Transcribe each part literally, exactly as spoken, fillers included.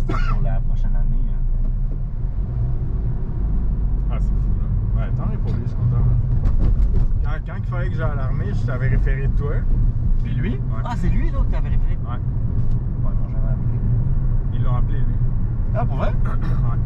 pour la prochaine année. Ah, c'est fou, là. Ouais, tant mieux pour lui, je suis content. Là. Quand, quand il fallait que j'aille à l'armée, je t'avais référé de toi. Puis lui? Ouais. Ah, c'est lui, là, que t'avais référé? Ouais. Bon, ils m'ont jamais appelé. Ils l'ont appelé, lui. Ah, pour vrai? Ouais.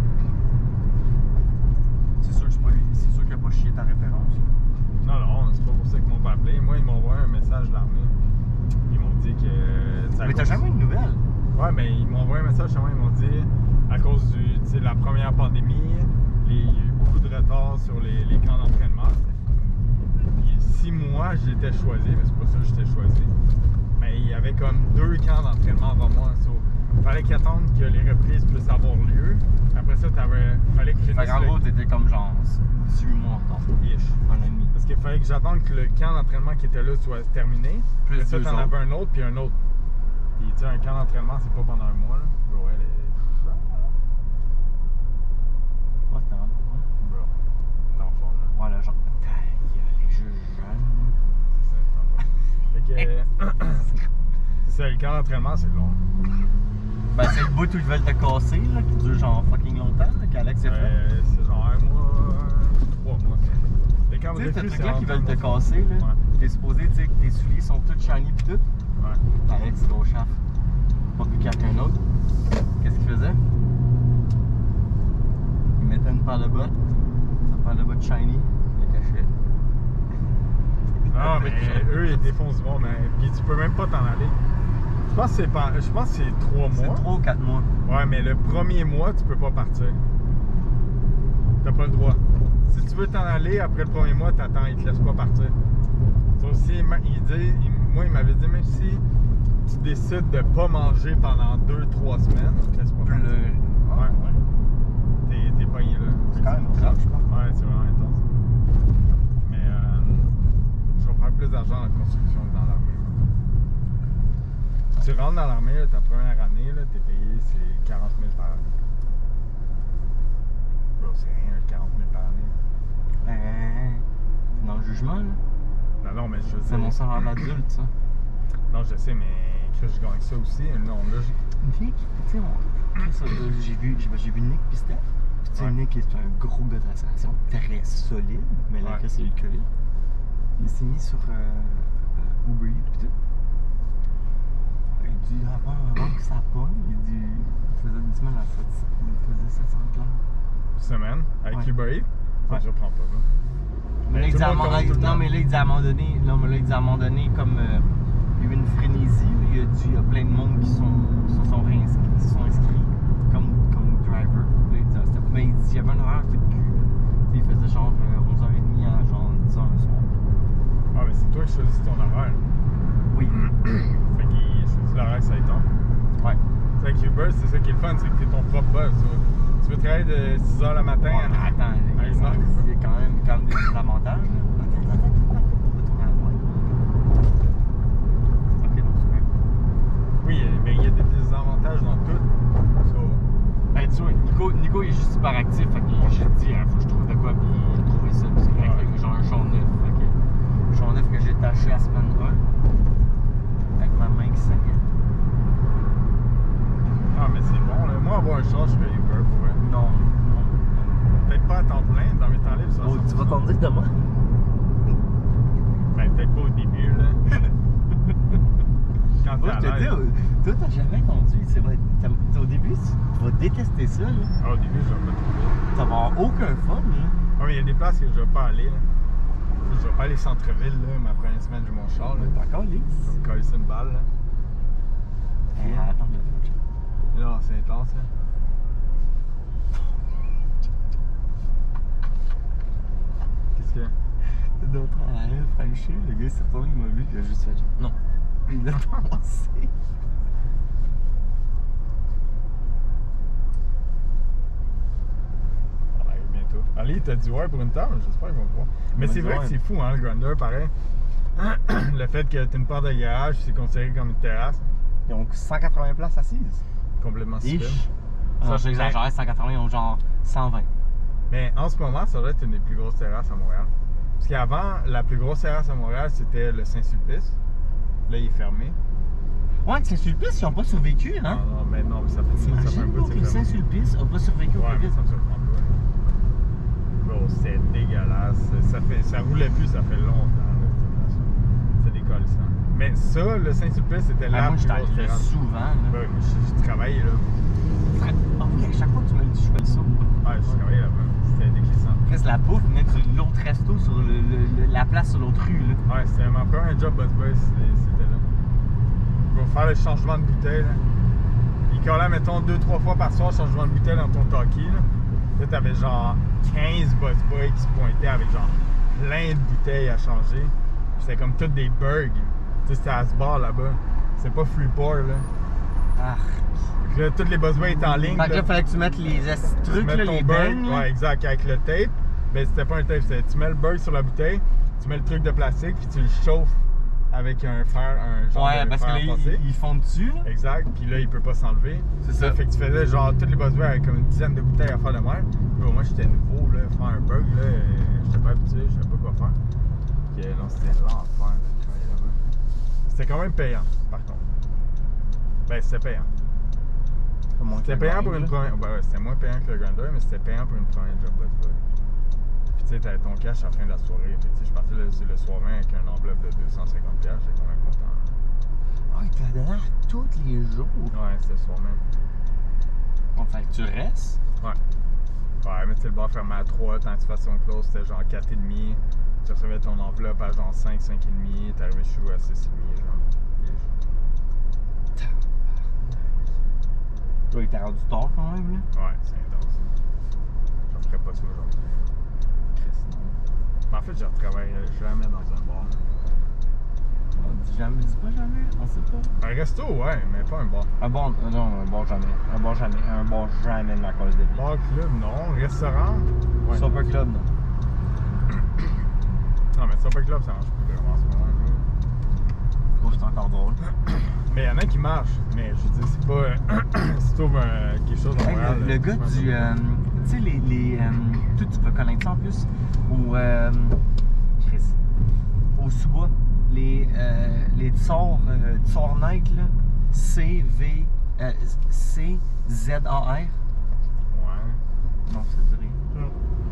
C'est sûr que c'est pas lui. C'est sûr qu'il a pas chié ta référence. Non, non, c'est pas pour ça qu'ils m'ont pas appelé. Moi, ils m'ont envoyé un message de l'armée. Ils m'ont dit que... Mais t'as jamais eu de nouvelles? Ouais, mais ils m'ont envoyé un message, justement, ils m'ont dit, à cause du, tu sais, la première pandémie, les, il y a eu beaucoup de retard sur les, les camps d'entraînement. Puis si moi, j'étais choisi, mais c'est pas ça que j'étais choisi, mais il y avait comme deux camps d'entraînement avant moi. Il fallait qu'ils attendent que les reprises puissent avoir lieu. Après ça, il fallait que je finisse. Fait qu'en gros, t'étais comme genre dix-huit mois en retard. Ish. Un an et demi. Parce qu'il fallait que j'attende que le camp d'entraînement qui était là soit terminé. Plus Après ça, deux t'en autres. avais un autre, puis un autre. Puis tu sais, un camp d'entraînement, c'est pas pendant un mois, là. Bro, elle est... Ouais, t'es en forme. Bro, t'es en forme, là. Voilà, genre, taille, les jeux jeunes. C'est ça, t'es en forme. Fait que... c'est ça, le camp d'entraînement, c'est long. Ben, c'est le bout où ils veulent te casser, là, qui dure genre fucking longtemps, là, qu'Alex a fait. Euh, c'est genre un mois, trois mois. Les camps de Tu sais, ce refus, c'est truc-là qui veulent te longtemps. casser, là. Ouais. T'es supposé, tu sais, que tes souliers sont tous shiny pis tout. Ouais. Alex, gros chef. Pas plus qu'un autre. Qu'est-ce qu'il faisait? Il mettait une paire de bottes. Une paire de bottes shiny. Il les cachait. Non, mais eux, ils défoncent du monde, mais puis tu peux même pas t'en aller. Je pense que c'est pas... je pense que c'est trois C'est mois. trois ou quatre mois. Ouais, mais le premier mois, tu peux pas partir. T'as pas le droit. Si tu veux t'en aller, après le premier mois, t'attends, ils te laissent pas partir. Ça aussi, il dit, il- moi, il m'avait dit, même si tu décides de pas manger pendant deux trois semaines, ils te laissent pas Plus partir. le- Ouais, ouais. T'es, t'es pogné là. C'est quand même grave, je pense. Ouais, c'est vraiment intense. Mais euh, je vais faire plus d'argent dans la construction que dans l'armée. Tu rentres dans l'armée, là, ta première année, là, t'es payé, c'est quarante mille par année. Bro, c'est rien, quarante mille par année. Ben, t'es dans le jugement, là. Non, non, mais je veux C'est dire- mon salaire d'adulte, ça. Non, je sais, mais que je gagne ça aussi. Non, là, j'ai... Nick, tu sais, on- Chris, euh, j'ai vu, j'ai j'ai vu Nick pis Steph. Puis tu sais, Ouais. Nick est un gros gars de restauration, très solide, mais là, Ouais. Chris, il a eu le COVID. Il s'est mis sur euh, euh, Uber Eats pis tout. Il dit, avant, avant que ça pogne, il dit, il faisait dix mille à sept cents, il faisait sept cents dollars. Semaine, avec Ouais. Uber Eats. Ouais. Je reprends pas, là. Mais là, il tout dit le à un monde moment commande tout donné, le non, temps. mais là, il dit à un moment donné, non, mais là, il dit à un moment donné, comme euh, il y a eu une frénésie, là, il y a, du, il y a plein de monde qui sont, se sont réinscrits, qui se sont inscrits comme, comme driver. Là, il dit, ah, c'était- mais il dit, il y avait un horaire fait de cul. Là. Tu sais, il faisait genre euh, onze heures trente à genre dix heures le soir. Ah, mais c'est toi qui choisis ton horaire. Oui. Fait qu'il choisit l'horaire que ça y tente. Ouais. C'est avec Uber, c'est ça qui est le fun, c'est que t'es ton propre boss. Tu vois. Tu veux travailler de six heures le matin Ouais, à... mais attends, il y a- à une heure. il y a quand même, quand même des avantages. Là. Attends, attends, attends, attends. On va tourner à droite. Ok, non, c'est bien. Oui, mais il y a des désavantages dans tout. So, Ben, tu vois, Nico, Nico il est juste hyper actif, fait qu'il j'ai dit, il faut que je trouve de quoi, puis il a trouvé ça, puis c'est vrai Ouais. que j'ai un char neuf, fait que un char neuf que j'ai taché à semaine un, avec ma main qui saignait. ah, mais c'est bon, là. Moi, avoir un char, je fais Uber pour vrai. Non, non. Peut-être pas à temps plein, dans mes temps libres, ça. Oh, tu vas conduire demain? Ben, peut-être pas au début, là. Quand t'es Moi, à je te dis, l'aise. euh, toi, t'as jamais conduit, c'est vrai. t'as- Au début, tu tu vas détester ça, là. Ah, au début, je vais pas trouver. Tu vas avoir aucun fun, là. Ah, mais il y a des places que je vais pas aller, là. Je vais pas aller centre-ville, là, ma première semaine, j'ai mon char, là. T'es encore lisse. Ça me colle ça une balle, là. Eh, attends, le fun, Non, c'est intense, là. Qu'est-ce qu'il y a? D'autres à l'arrière, Franchi, le gars s'est retourné, il m'a vu, il a juste fait genre, non. Il a pensé. On arrive bientôt. Ali, t'as dit ouais pour une table? J'espère qu'ils vont voir. Mais m'a c'est dit vrai ouais. que c'est fou, hein, le Grandeur, pareil. Le fait que t'as une porte de garage, c'est considéré comme une terrasse. Donc cent quatre-vingts places assises. Complètement stupide. Ish. Ça, Ça, c'est- j'exagère, cent quatre-vingts, ils ont genre cent vingt. Mais en ce moment, ça doit être une des plus grosses terrasses à Montréal. Parce qu'avant, la plus grosse terrasse à Montréal, c'était le Saint-Sulpice. Là, il est fermé. Ouais, que Saint-Sulpice, ils n'ont pas survécu, hein? Non, non, mais non, mais ça fait, ça fait un T'imagines, bout, bro, c'est que comme... Saint-Sulpice n'a pas survécu au Ouais, mais COVID? ça me surprend pas. Bro, c'était dégueulasse. Ça, fait, ça roulait plus, ça fait longtemps, là, cette station. C'est décollissant. Mais ça, le Saint-Sulpice, c'était Ah, là. moi, j'étais allé là souvent, là. Ouais, je, je travaillais là. Ah oui, à chaque fois que tu me le dis, je fais le saut. Ouais, je travaillais là-bas. C'était déclissant. Chris, la pouffe venait de l'autre resto sur le, le- le- la place sur l'autre rue, là. Ouais, c'était mon premier job Buzz Boy, c'était là. Pour faire le changement de bouteille, là. Il collait, mettons, deux trois fois par soir, changement de bouteille dans ton talkie, là. Là, t'avais genre quinze Buzz Boy qui se pointaient avec genre plein de bouteilles à changer. C'était comme toutes des burgs. Tu sais, c'était à ce bar là-bas. C'est pas Freeport, là. Ah. Fait que là, toutes les Buzz Boy étaient en ligne. Fait que là, là. il fallait que tu mettes les esti- Tu trucs, mets là, ton les burg, beignes. ouais, exact, avec le tape. Ben, c'était pas un tape, c'était tu mets le burg sur la bouteille, tu mets le truc de plastique, puis tu le chauffes avec un fer, un genre Ouais, de parce que fer là, passé. ils, ils font dessus, là. Exact, puis là, il peut pas s'enlever. C'est ça. Fait que tu faisais genre toutes les buzzwords avec comme une dizaine de bouteilles à faire de même. Puis moi, j'étais nouveau, là, faire un burg, là, euh, j'étais pas habitué, je savais pas quoi faire. Puis euh, non, c'était l'enfer, là, de travailler là-bas. C'était quand même payant, par contre. Ben, c'était payant. C'était payant pour une première. Ben ouais, c'était moins payant que le Grinder, mais c'était payant pour une première job Buzz Boy. Puis tu sais, t'avais ton cash à la fin de la soirée. Fait que tu sais, je partais le, le soir même avec une enveloppe de deux cent cinquante piastres, j'étais quand même content. Ah, il te la donnait à tous les jours. Ouais, c'était le soir même. Bon, fait que tu restes. Ouais. Ouais, mais tu sais, le bar fermait à trois, tant que tu fasses ton close, c'était genre quatre et demi. Tu recevais ton enveloppe à genre cinq, cinq et demi. T'arrivais chez vous à six et demi, genre. Là, il était rendu tard quand même, là. Ouais, c'est intense. J'en ferais pas ça aujourd'hui. Mais en fait, je ne retravaillerai jamais dans un bar. On dit jamais, dis pas jamais, on sait pas. Un resto, ouais, mais pas un bar. Un bon, euh, non, un bon jamais. Un bon jamais. Un bon jamais de la cause de vie. Bar, club, non. Restaurant, ouais. Super Club, non. Non, mais Super Club, ça marche plus vraiment en ce moment. Là. Oh, c'est encore drôle. Mais il y en a qui marchent. Mais je veux dire, c'est pas. Euh, si tu trouves euh, quelque chose à Hey, Montréal. le, le gars du. Euh, tu sais, les. les euh, toi, tu peux connaître ça en plus. Au. Euh, Chris. Au sous-bois. Les. Euh, les Tsar. Euh, Tsar Night, là. C V. Euh, C Z A R. Ouais. Non, ça dit rien.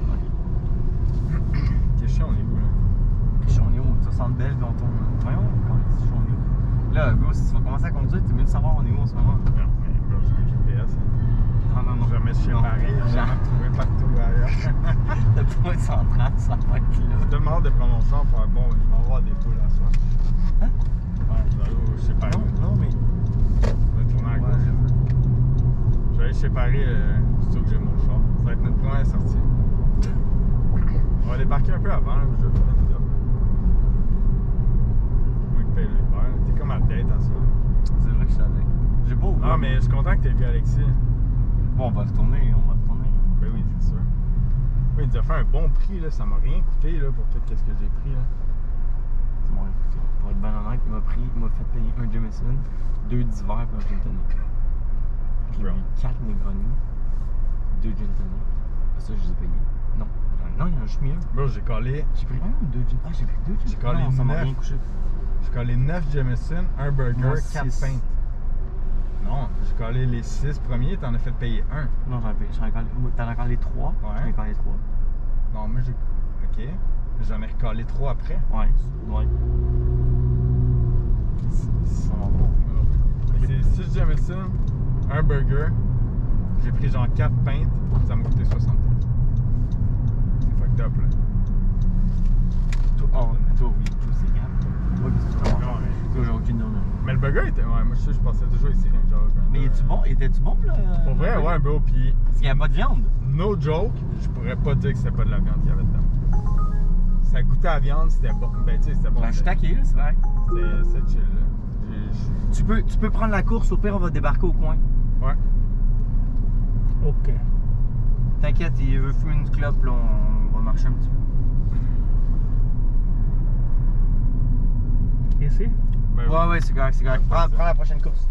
Ok. T'es chiant, on est où, là? Je suis où? Tu sens belle dans ton. Voyons, quand je suis où? Là, gros, si tu vas commencer à conduire, t'es mieux de savoir on est où en ce moment. Non, mais bro, j'ai un G P S. Non, non, non. Jamais chez Non. Paris, j'ai jamais trouvé partout ailleurs. Le point central, ça va être là. Je te demande de prendre mon sang pour faire bon, je vais avoir des boules à soir. Hein? Ouais, je vais aller au- chez Paris. Non, non, mais. Je vais tourner à Ouais, gauche. je- Je vais aller chez Paris, euh, surtout que j'ai mon char. Ça va être notre première sortie. On va débarquer un peu avant, là, je vais faire une vidéo. Moi qui paye le Uber, t'es comme à tête à ça. C'est vrai que je suis allé. J'ai pas ouvert. Non, mais je suis content que t'aies vu Alexis. Bon, on va retourner, on va retourner. Ben oui, c'est sûr. Oui, il nous a fait un bon prix, là. Ça m'a rien coûté là, pour tout ce que j'ai pris. Là. C'est bon, écoute, pour être bien honnête, il m'a pris, il m'a fait payer un Jameson, deux d'hiver et un gin tonic. J'ai Bro. eu quatre Negroni, deux gin tonic. Ça, je les ai payés. Non, non, il y en a juste mis un. Bro, j'ai collé, J'ai pris un ou deux gin. Ah, j'ai pris deux gin. J'ai collé Non, ça m'a neuf. rien couché. j'ai collé neuf Jameson, un burger, Moi, quatre six. pintes. Non, j'ai collé les six premiers, t'en as fait payer un. Non, j'en ai payé. J'en ai collé. T'en as collé trois. Ouais. J'en ai collé trois. Non, moi j'ai. Ok. J'en ai recollé trois après. Ouais, ouais. Ça va bon. C'est six Jameson, un burger. J'ai pris genre quatre pintes, ça m'a coûté soixante piastres. C'est fucked up là. Toi, oh, toi, oui, toi, c'est grave. Ouais, puis tu Non, comprends. mais- Toi, aujourd'hui, non, non. Mais le burger était. Ouais, moi je sais, je pensais toujours ici un genre. Mais es-tu bon? Étais-tu bon, là? Pour vrai, ouais, bro. Puis, Parce qu'il n'y a pas de viande. no joke, je pourrais pas dire que c'était pas de la viande qu'il y avait dedans. Ça goûtait à la viande, c'était bon. Ben, tu sais, c'était bon. Ben, je suis taqué, là, c'est vrai. C'est c'est chill là. J'ai- Tu peux, tu peux prendre la course, au pire, on va débarquer au coin. Ouais. Ok. T'inquiète, il veut fumer une clope, là, on va marcher un petit peu. Ici? Ben, Ouais, ouais, c'est correct, c'est correct. Ouais, Prends, c'est ça. prends la prochaine course.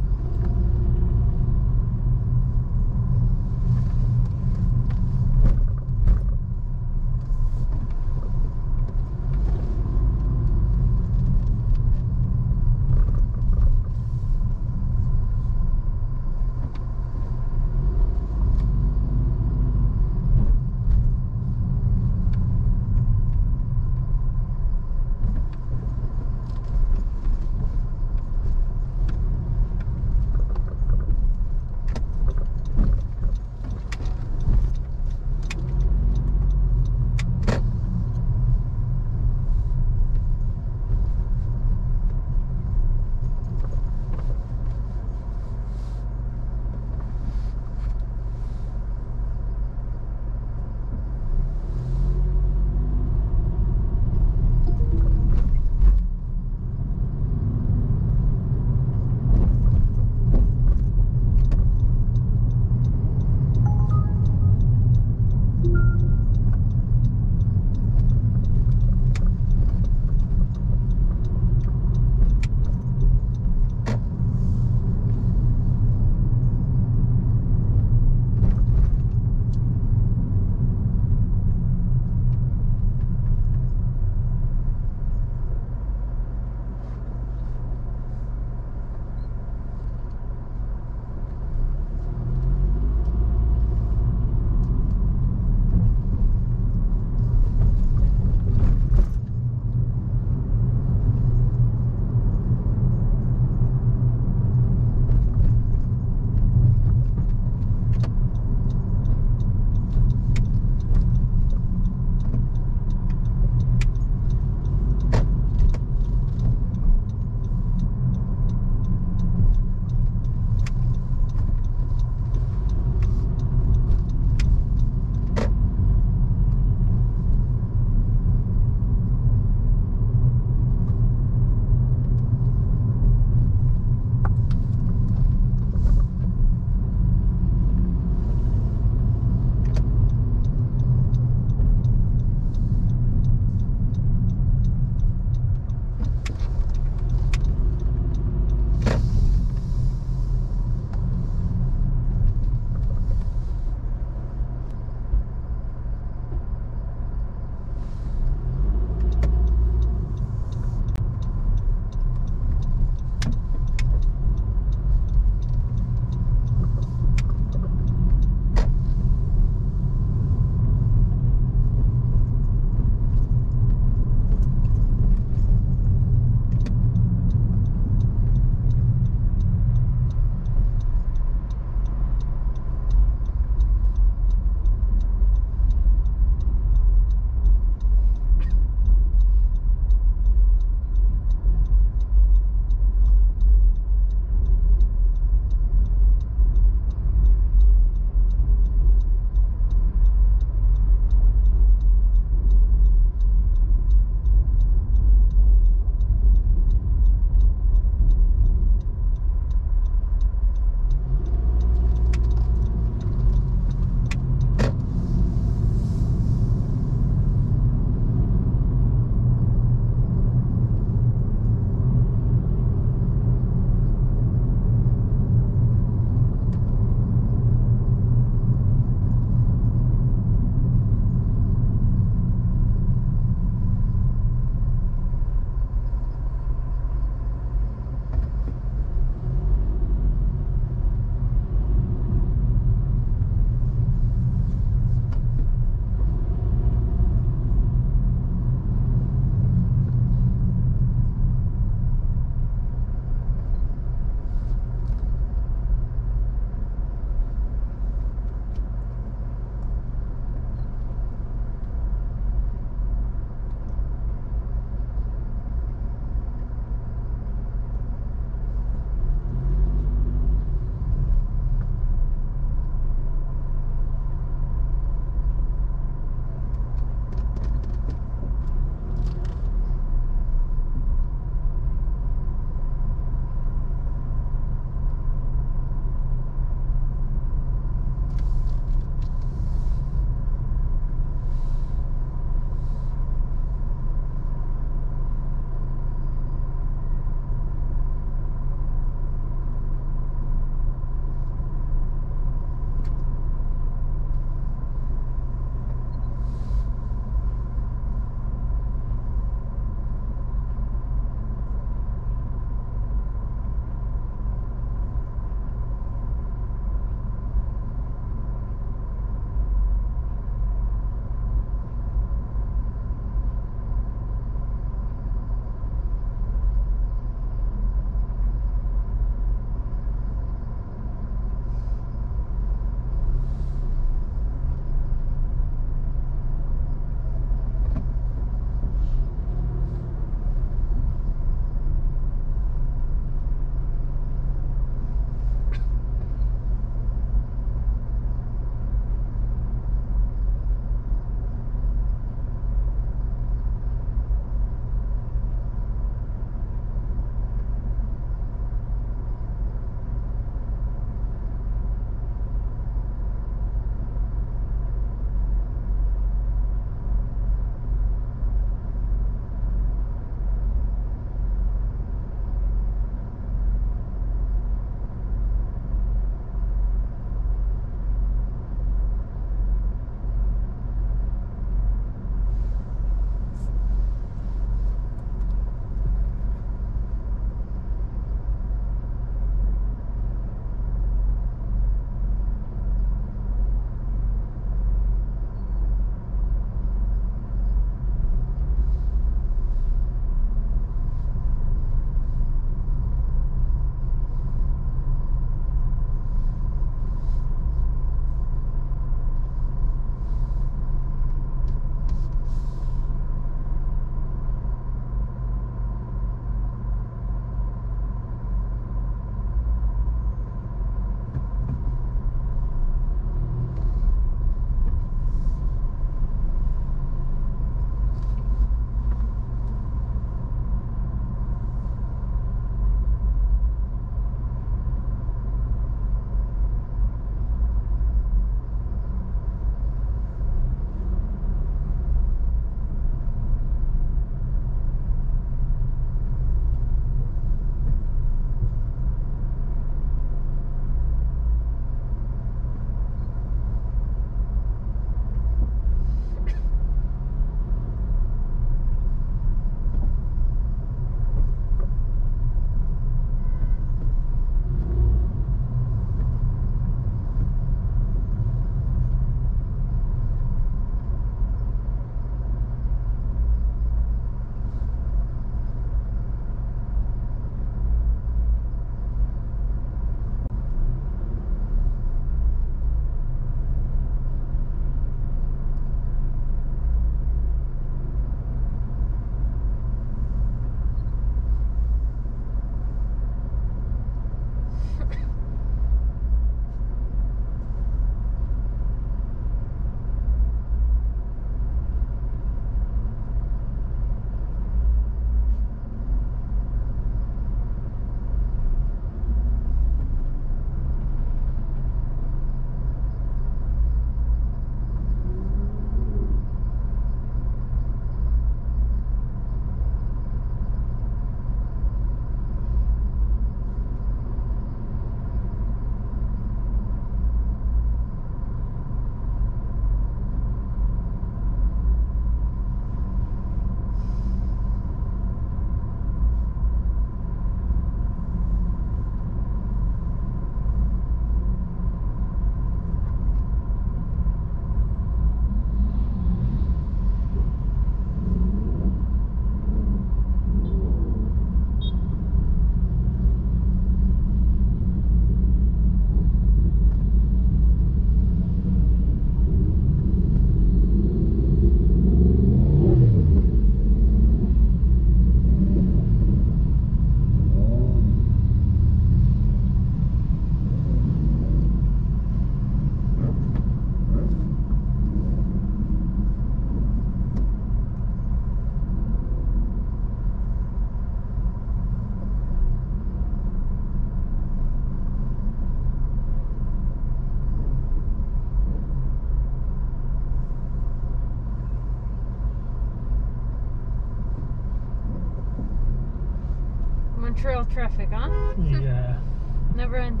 trail traffic, huh? Yeah. Never ends.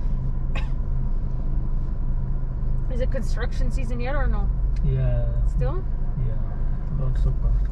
Is it construction season yet or no? Yeah. Still? Yeah. Lots of parts.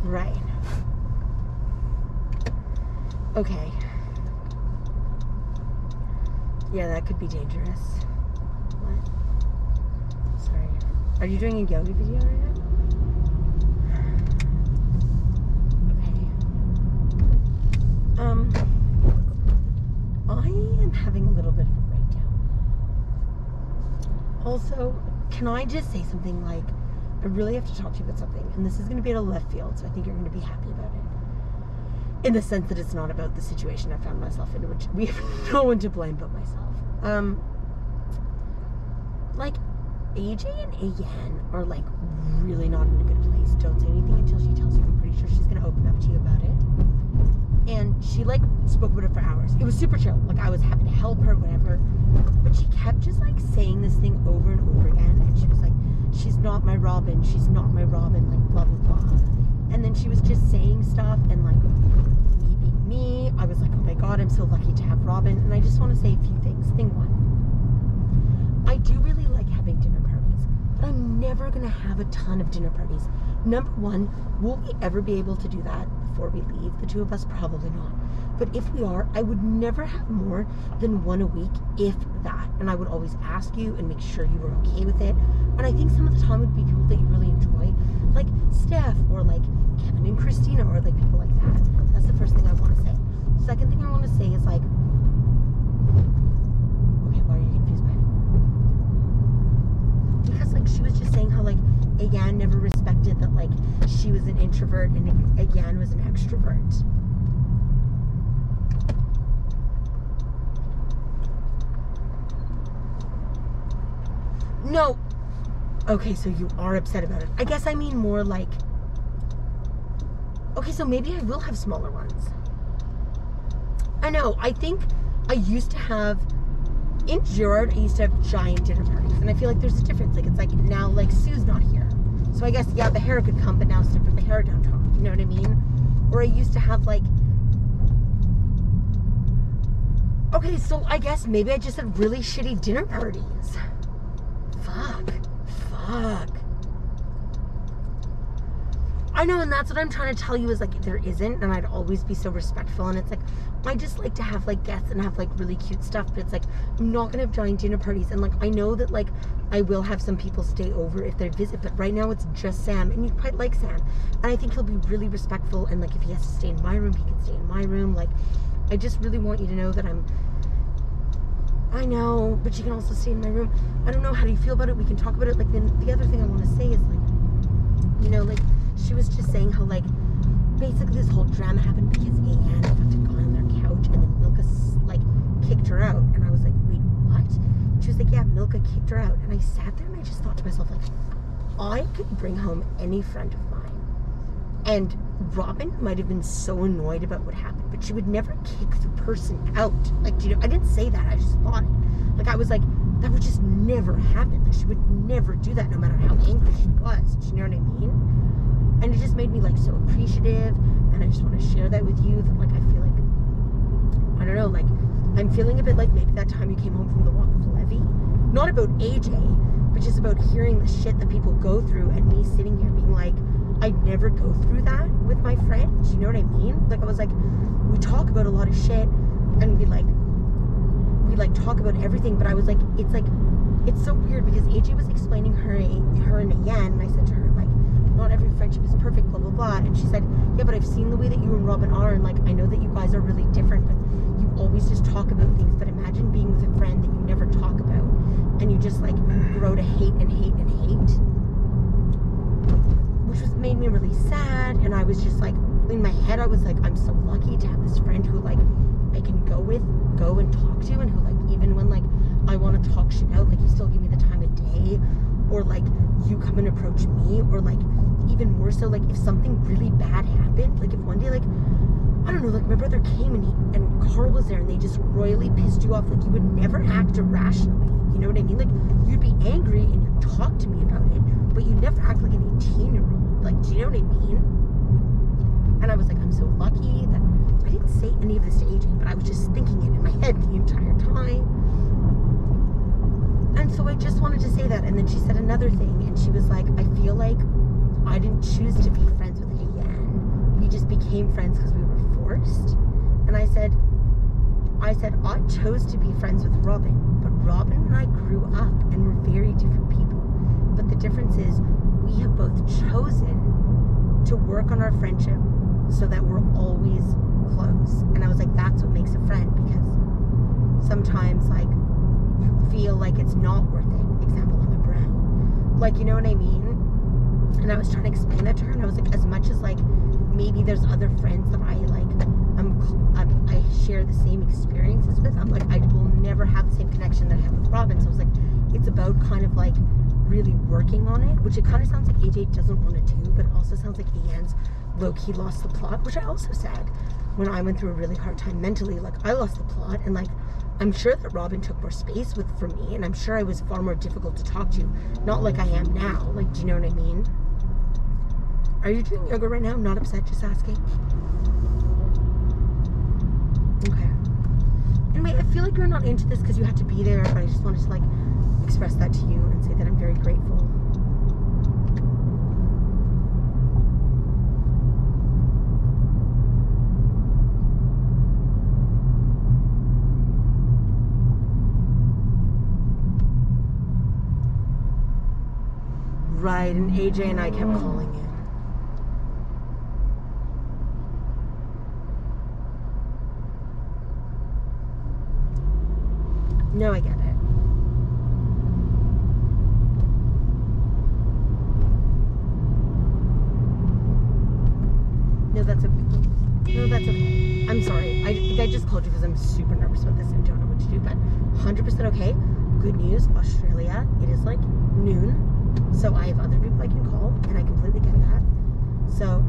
Right. Okay. Yeah, that could be dangerous. What? Sorry. Are you doing a yoga video right now? Okay. Um, I am having a little bit of a breakdown. Also, can I just say something like, I really have to talk to you about something, and this is going to be out of left field, so I think you're going to be happy about it. In the sense that it's not about the situation I found myself in, which we have no one to blame but myself. Um, like, A J and Ayan are, like, really not in a good place. Don't say anything until she tells you. I'm pretty sure she's going to open up to you about it. And she, like, spoke about it for hours. It was super chill. Like, I was happy to help her, whatever. But she kept just, like, saying this thing over and over again. And she was like, she's not my Robin. She's not my Robin. Like, blah, blah, blah. And then she was just saying stuff and, like, me being me. I was like, oh, my God, I'm so lucky to have Robin. And I just want to say a few things. Thing one. I do really like having dinner parties. But I'm never going to have a ton of dinner parties. Number one, will we ever be able to do that before we leave? The two of us, probably not. But if we are, I would never have more than one a week, if that. And I would always ask you and make sure you were okay with it. And I think some of the time would be people that you really enjoy, like Steph or like Kevin and Christina or like people like that. That's the first thing I want to say. Second thing I want to say is like, okay, why are you confused by it? Because like she was just saying how like Ayan never respected that like she was an introvert and Ayan was an extrovert. No. Okay, so you are upset about it. I guess I mean more like, okay, so maybe I will have smaller ones. I know, I think I used to have, in Girard, I used to have giant dinner parties. And I feel like there's a difference. Like, it's like now, like, Sue's not here. So I guess, yeah, the hair could come, but now it's different. The hair don't come. You know what I mean? Or I used to have, like, okay, so I guess maybe I just had really shitty dinner parties. Fuck. Fuck. I know, and that's what I'm trying to tell you is like there isn't, and I'd always be so respectful. And it's like I just like to have like guests and have like really cute stuff, but it's like I'm not gonna have giant dinner parties. And like I know that like I will have some people stay over if they visit, but right now it's just Sam, and you quite like Sam, and I think he'll be really respectful. And like if he has to stay in my room, he can stay in my room. Like I just really want you to know that I'm. I know, but you can also stay in my room. I don't know, how do you feel about it? We can talk about it. Like, then the other thing I want to say is, like, you know, like, she was just saying how, like, basically this whole drama happened because Ayan fucking got on their couch and then Milka, like, kicked her out. And I was like, wait, what? She was like, yeah, Milka kicked her out. And I sat there and I just thought to myself, like, I could bring home any friend of mine. And Robin might have been so annoyed about what happened, but she would never kick the person out. Like, you know, I didn't say that. I just thought it. Like, I was like, that would just never happen. Like, she would never do that no matter how angry she was. Do you know what I mean? And it just made me, like, so appreciative. And I just want to share that with you that, like, I feel like, I don't know, like, I'm feeling a bit like maybe that time you came home from the walk of Levy. Not about A J, but just about hearing the shit that people go through and me sitting here being like, I'd never go through that with my friends. You know what I mean? Like, I was like, we talk about a lot of shit, and we like, we like talk about everything. But I was like, it's like, it's so weird because A J was explaining her, her and Ayan, and I said to her, like, not every friendship is perfect, blah blah blah. And she said, yeah, but I've seen the way that you and Robin are, and like, I know that you guys are really different, but you always just talk about things. But imagine being with a friend that you never talk about, and you just like grow to hate and hate and hate. Which was made me really sad, and I was just like, in my head I was like, I'm so lucky to have this friend who like I can go with, go and talk to, and who like even when like I want to talk shit out, like you still give me the time of day, or like you come and approach me, or like even more so like if something really bad happened, like if one day like I don't know, like my brother came and he and Carl was there and they just royally pissed you off, like you would never act irrationally, you know what I mean? Like you'd be angry and you'd talk to me about it, but you'd never act like an eighteen year old. Like, do you know what I mean? And I was like, I'm so lucky that I didn't say any of this to A J, but I was just thinking it in my head the entire time. And so I just wanted to say that. And then she said another thing, and she was like, I feel like I didn't choose to be friends with Ayan. became friends because we were forced. And I said, I said, I chose to be friends with Robin, but Robin and I grew up and we're very different people. But the difference is we have both chosen to work on our friendship so that we're always close. And I was like, that's what makes a friend, because sometimes like you feel like it's not worth it. Example, I'm a brown. Like, you know what I mean? And I was trying to explain that to her, and I was like, as much as like maybe there's other friends that I like, I'm, I'm I share the same experiences with, I'm like, I will never have the same connection that I have with Robin. So I was like, it's about kind of like really working on it, which it kind of sounds like A J doesn't want to do, but it also sounds like Ian's low-key lost the plot, which I also said when I went through a really hard time mentally. Like, I lost the plot, and like I'm sure that Robin took more space with for me, and I'm sure I was far more difficult to talk to, not like I am now. Like, do you know what I mean? Are you doing yoga right now? I'm not upset, just asking. Okay. Anyway, I feel like you're not into this because you had to be there, but I just wanted to like express that to you and say that I'm very grateful. Right, and A J and I kept calling you. No, I get it. No, that's okay. No, that's okay. I'm sorry. I think I just called you because I'm super nervous about this and don't know what to do, but one hundred percent okay. Good news, Australia. It is like noon, so I have other people I can call, and I completely get that. So,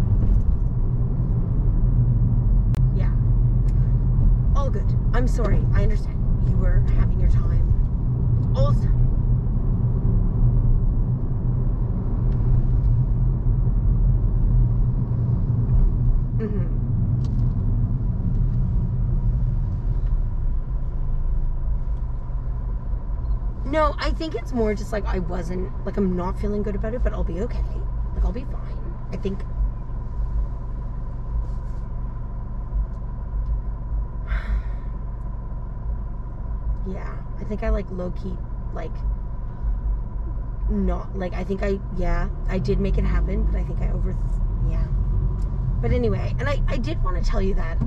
yeah. All good. I'm sorry. I understand. You were having your time. Also, mm-hmm. No, I think it's more just like I wasn't, like I'm not feeling good about it, but I'll be okay. Like I'll be fine. I think. Yeah, I think I like low-key, like, not, like, I think I, yeah, I did make it happen, but I think I over, yeah. But anyway, and I, I did want to tell you that.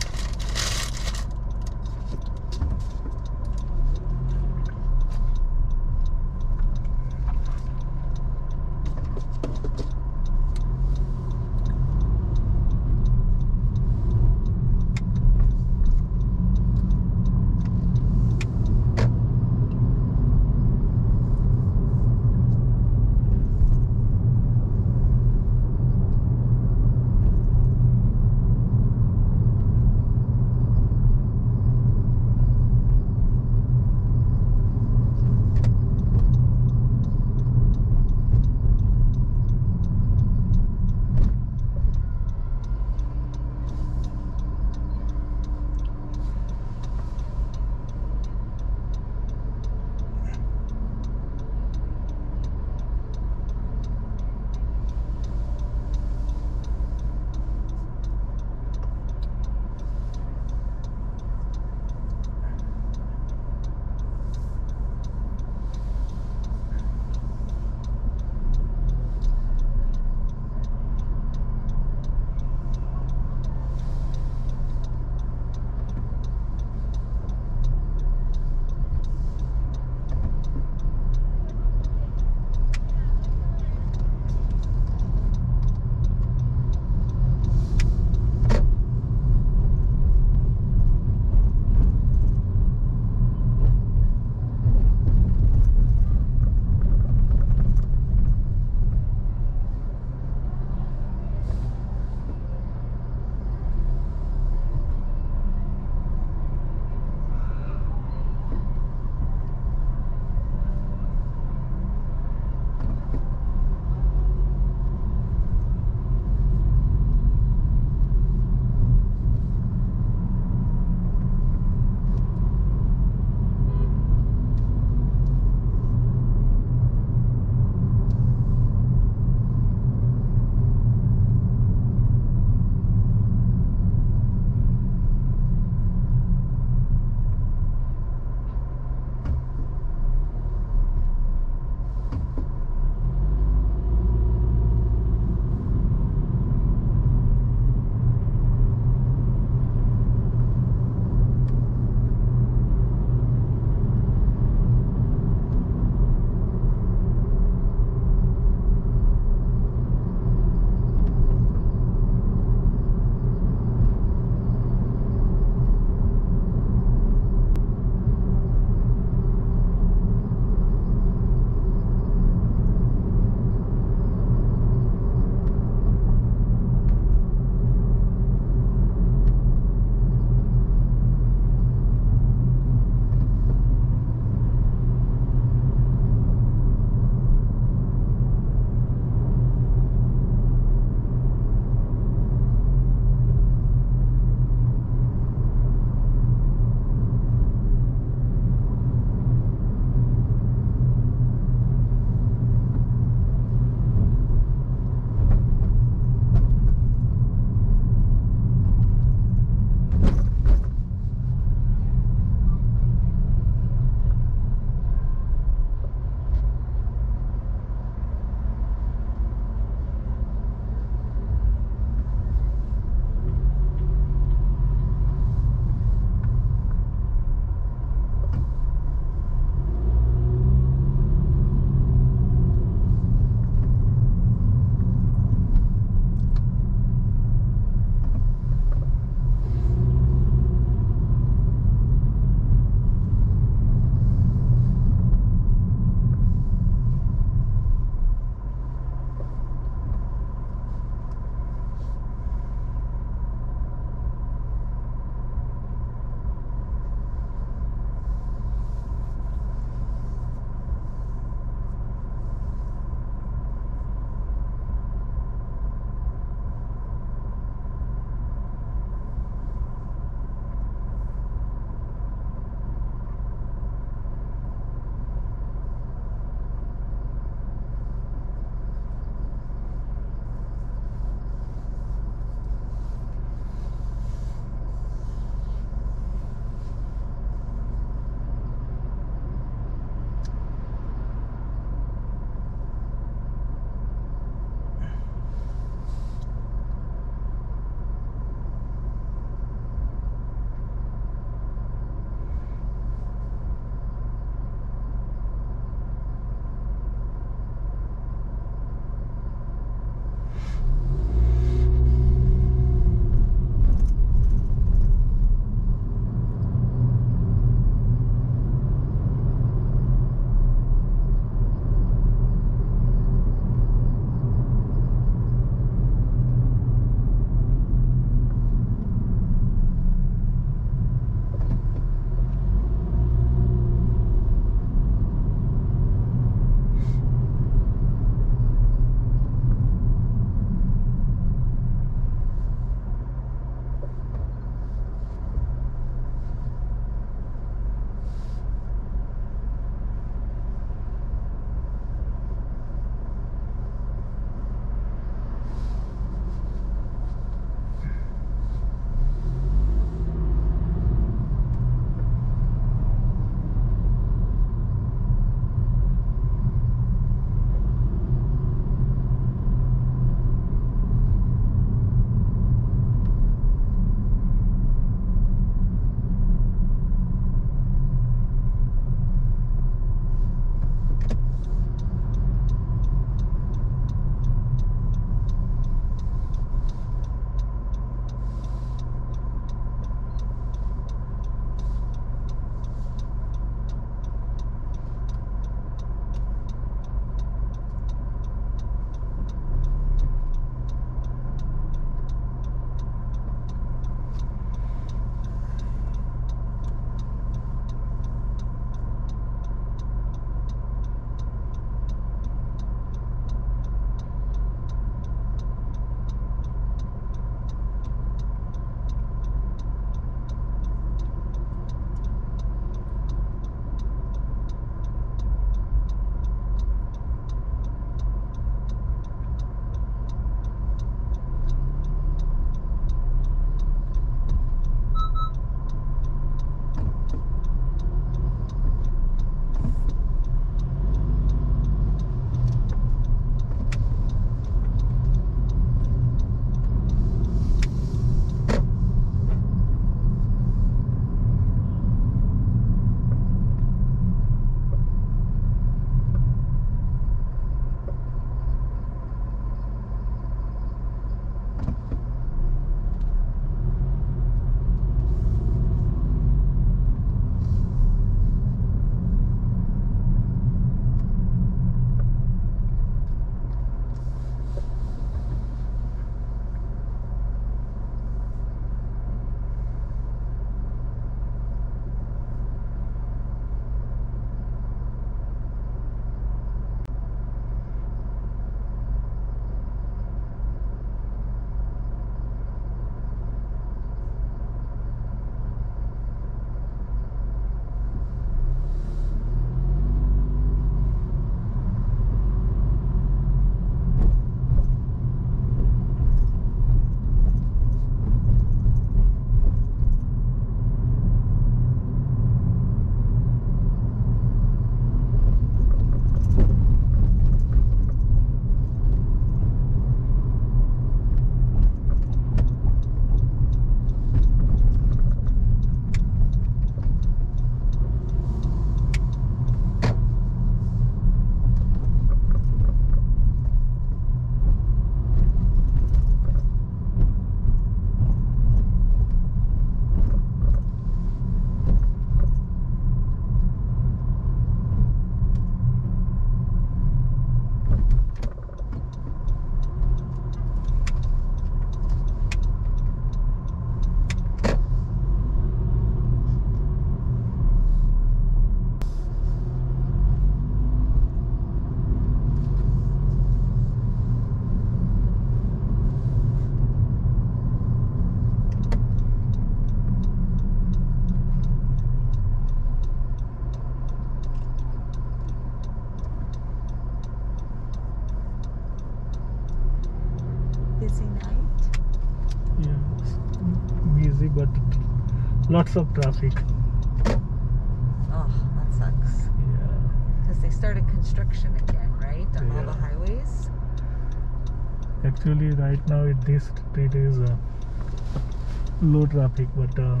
Lots of traffic. Oh, that sucks. Yeah. Because they started construction again, right? On all the Yeah. highways. Actually, right now it this street is uh, low traffic, but uh,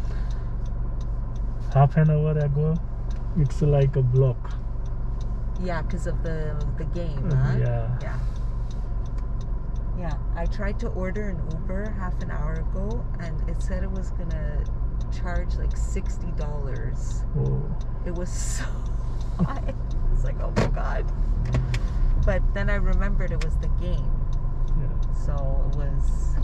half an hour ago, it's like a block. Yeah, because of the the game, Uh, huh? yeah. Yeah. Yeah. I tried to order an Uber half an hour ago, and it said it was gonna charge like sixty dollars. Oh, It was so high. It's like, oh my god. But then I remembered it was the game, yeah. so it was.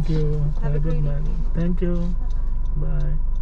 Thank you. Have a good great night. evening. Thank you. Bye-bye. Bye.